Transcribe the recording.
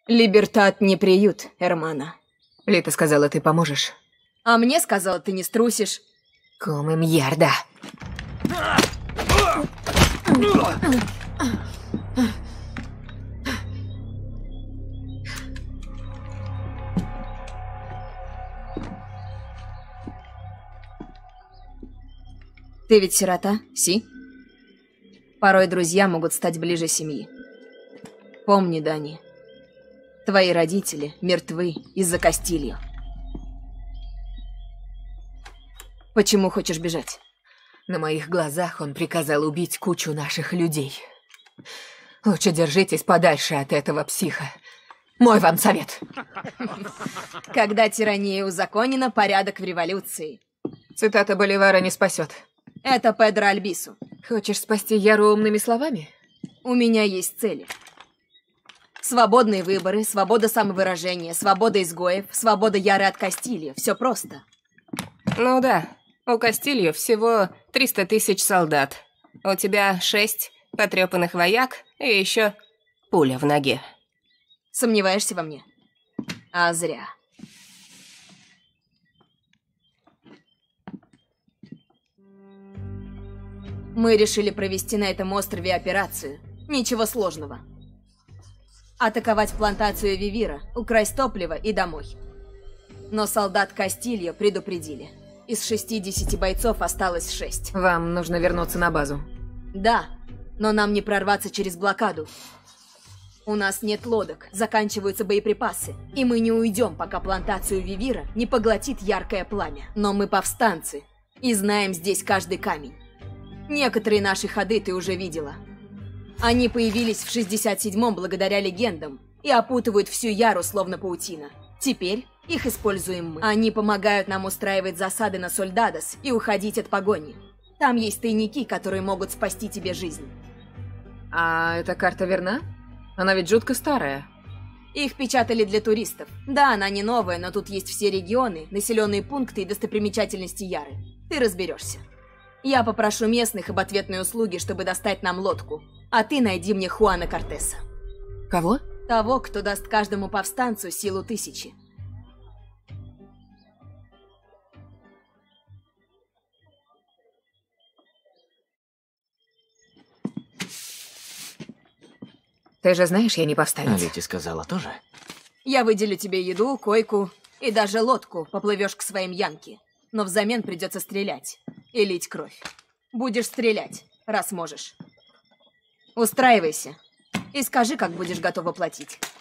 Либертат не приют, Эрмана. Лита сказала, ты поможешь. А мне сказала, ты не струсишь. Come мьярда. Ты ведь сирота, Си? Порой друзья могут стать ближе семьи. Помни, Дани, твои родители мертвы из-за Кастильо. Почему хочешь бежать? На моих глазах он приказал убить кучу наших людей. Лучше держитесь подальше от этого психа. Мой вам совет. Когда тирания узаконена, порядок в революции. Цитата Боливара не спасет. Это Педро Альбису. Хочешь спасти Яру умными словами? У меня есть цели. Свободные выборы, свобода самовыражения, свобода изгоев, свобода Яры от Кастильо. Все просто. Ну да, у Кастильо всего 300 тысяч солдат. У тебя 6 потрепанных вояк и еще пуля в ноге. Сомневаешься во мне? А зря. Мы решили провести на этом острове операцию. Ничего сложного. Атаковать плантацию Вивира, украсть топливо и домой. Но солдат Кастильо предупредили. Из 60 бойцов осталось 6. Вам нужно вернуться на базу. Да, но нам не прорваться через блокаду. У нас нет лодок, заканчиваются боеприпасы, и мы не уйдем, пока плантацию Вивира не поглотит яркое пламя. Но мы повстанцы, и знаем здесь каждый камень. Некоторые наши ходы ты уже видела. Они появились в 67-м благодаря легендам и опутывают всю Яру словно паутина. Теперь их используем мы. Они помогают нам устраивать засады на Сольдадос и уходить от погони. Там есть тайники, которые могут спасти тебе жизнь. А эта карта верна? Она ведь жутко старая. Их печатали для туристов. Да, она не новая, но тут есть все регионы, населенные пункты и достопримечательности Яры. Ты разберешься. Я попрошу местных об ответной услуге, чтобы достать нам лодку. А ты найди мне Хуана Кортеса. Кого? Того, кто даст каждому повстанцу силу 1000. Ты же знаешь, я не повстанец. А Лити сказала тоже? Я выделю тебе еду, койку и даже лодку, поплывешь к своим янки. Но взамен придется стрелять и лить кровь. Будешь стрелять, раз можешь. Устраивайся и скажи, как будешь готова платить.